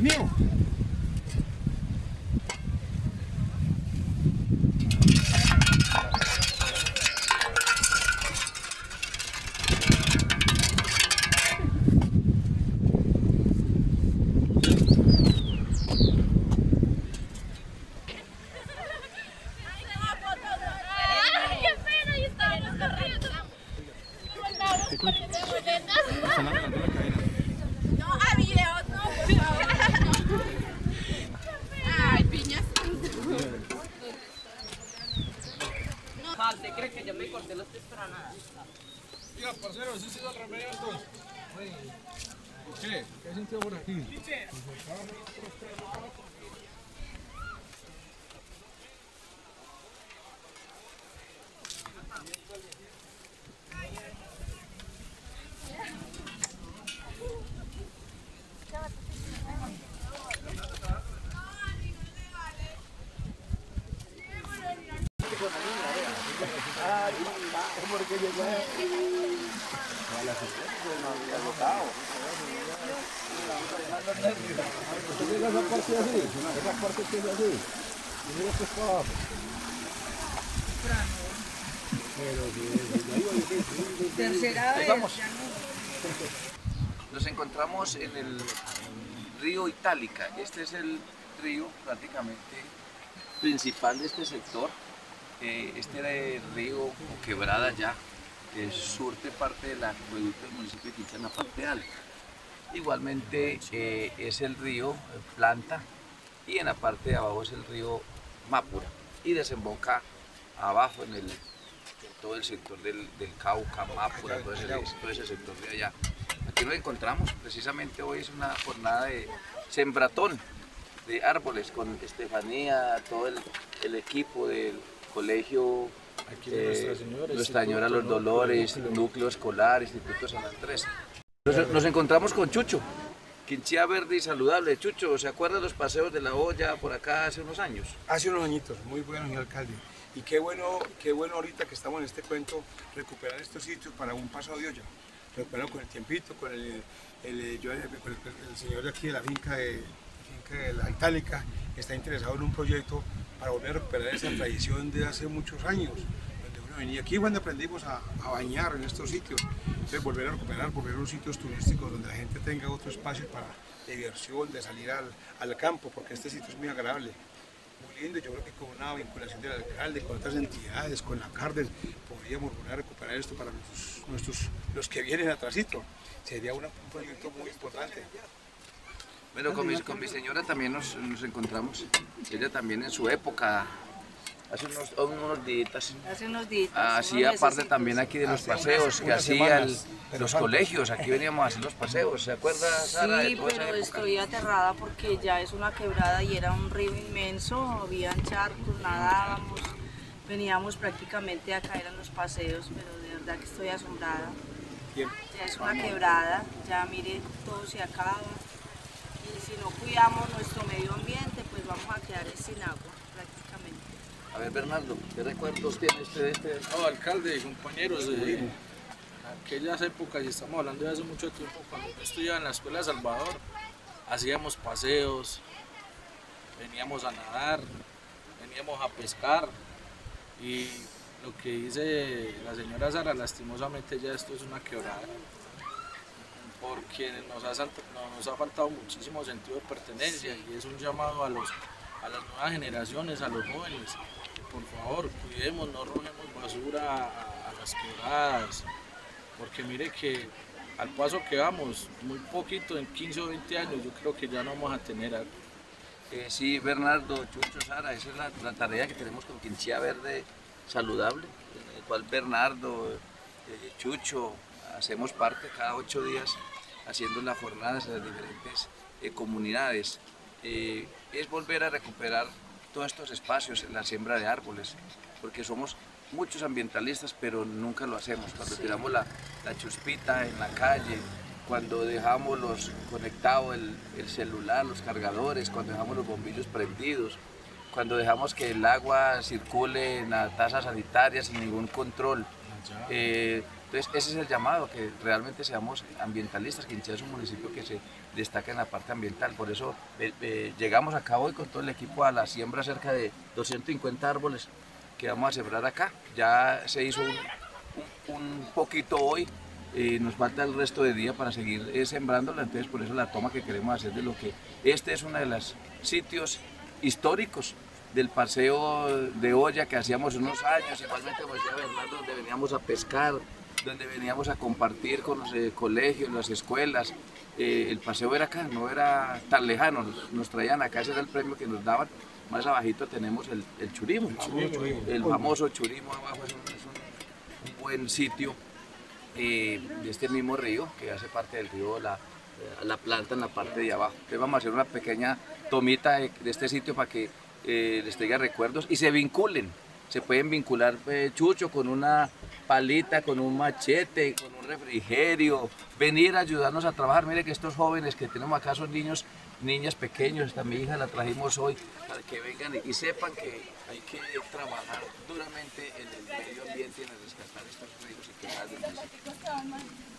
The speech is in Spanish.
mío. ¿Usted cree que yo me corté los pies para nada? Mira, parcero, ¿sí se da remedio entonces? ¿Qué? ¿Qué has sentido por aquí? Porque llegó a la no había agotado. Usted llega a esa parte así, esa parte que es así. Y mira que es para abajo. Tercera vez. Vamos. Nos encontramos en el río Itálica. Este es el río prácticamente principal de este sector. Este río o quebrada ya surte parte del acueducto del municipio de Chincha en la parte alta. Igualmente es el río Planta y en la parte de abajo es el río Mápura y desemboca abajo en todo el sector del Cauca, Mápura, todo ese sector de allá. Aquí nos encontramos, precisamente hoy es una jornada de sembratón de árboles con Estefanía, todo el equipo del colegio Nuestra Señora Los Dolores, Núcleo Escolar, Instituto San Andrés. Nos encontramos con Chucho, Quinchía Verde y Saludable. Chucho, ¿se acuerda de los paseos de la olla por acá hace unos años? Hace unos añitos, muy bueno, señor alcalde. Y qué bueno ahorita que estamos en este cuento, recuperar estos sitios para un paseo de olla. Recuperarlo con el tiempito, con el señor de aquí de la finca de la Itálica, que está interesado en un proyecto para volver a recuperar esa tradición de hace muchos años, donde uno venía aquí cuando aprendimos a bañar en estos sitios. Entonces volver a recuperar, volver a los sitios turísticos donde la gente tenga otro espacio para diversión, de salir al campo, porque este sitio es muy agradable, muy lindo. Yo creo que con una vinculación del alcalde, con otras entidades, con la Cárdenas, podríamos volver a recuperar esto para los que vienen atrásito. Sería un proyecto muy importante. Bueno, con mi señora también nos encontramos, ella también en su época, hace unos días. Hace unos días. Hacía parte también aquí de los paseos que hacían los colegios, aquí veníamos a hacer los paseos, ¿se acuerda, Sara? Sí, pero estoy aterrada porque ya es una quebrada y era un río inmenso, habían charcos, nadábamos, veníamos prácticamente a caer en los paseos, pero de verdad que estoy asombrada. Ya es una quebrada, ya mire, todo se acaba. Y si no cuidamos nuestro medio ambiente, pues vamos a quedar sin agua prácticamente. A ver, Bernardo, ¿qué recuerdos tiene usted de este? No, alcalde y compañeros, de aquellas épocas, y estamos hablando de hace mucho tiempo, cuando yo estudiaba en la Escuela de Salvador, hacíamos paseos, veníamos a nadar, veníamos a pescar, y lo que dice la señora Sara, lastimosamente ya esto es una quebrada, porque nos ha faltado muchísimo sentido de pertenencia, y es un llamado a las nuevas generaciones, a los jóvenes, que por favor cuidemos, no arrojemos basura a las quebradas, porque mire que al paso que vamos, muy poquito, en 15 o 20 años, yo creo que ya no vamos a tener algo. Sí, Bernardo, Chucho, Sara, esa es la tarea que tenemos con Quinchía Verde Saludable, en el cual Bernardo, Chucho, hacemos parte cada 8 días haciendo las jornadas en las diferentes comunidades. Es volver a recuperar todos estos espacios en la siembra de árboles, porque somos muchos ambientalistas, pero nunca lo hacemos. Cuando tiramos la chuspita en la calle, cuando dejamos conectados el celular, los cargadores, cuando dejamos los bombillos prendidos, cuando dejamos que el agua circule en la taza sanitaria sin ningún control, Entonces ese es el llamado, que realmente seamos ambientalistas, que Chinchilla es un municipio que se destaca en la parte ambiental. Por eso llegamos acá hoy con todo el equipo a la siembra cerca de 250 árboles que vamos a sembrar acá. Ya se hizo un poquito hoy, nos falta el resto de día para seguir sembrándola, entonces por eso la toma que queremos hacer de lo que este es uno de los sitios históricos del paseo de olla que hacíamos unos años, igualmente como decía Bernardo, donde veníamos a pescar, donde veníamos a compartir con los colegios, las escuelas. El paseo era acá, no era tan lejano, nos traían acá, ese era el premio que nos daban. Más abajito tenemos el churimo, el famoso churimo abajo, es un buen sitio de este mismo río, que hace parte del río La Planta en la parte de abajo. Entonces vamos a hacer una pequeña tomita de este sitio para que les traiga recuerdos y se vinculen. Se pueden vincular, Chucho, con una palita, con un machete, con un refrigerio, venir a ayudarnos a trabajar. Mire que estos jóvenes que tenemos acá son niñas pequeños, esta mi hija la trajimos hoy para que vengan y sepan que hay que trabajar duramente en el medio ambiente y en el rescatar estos ríos y quebradas del municipio.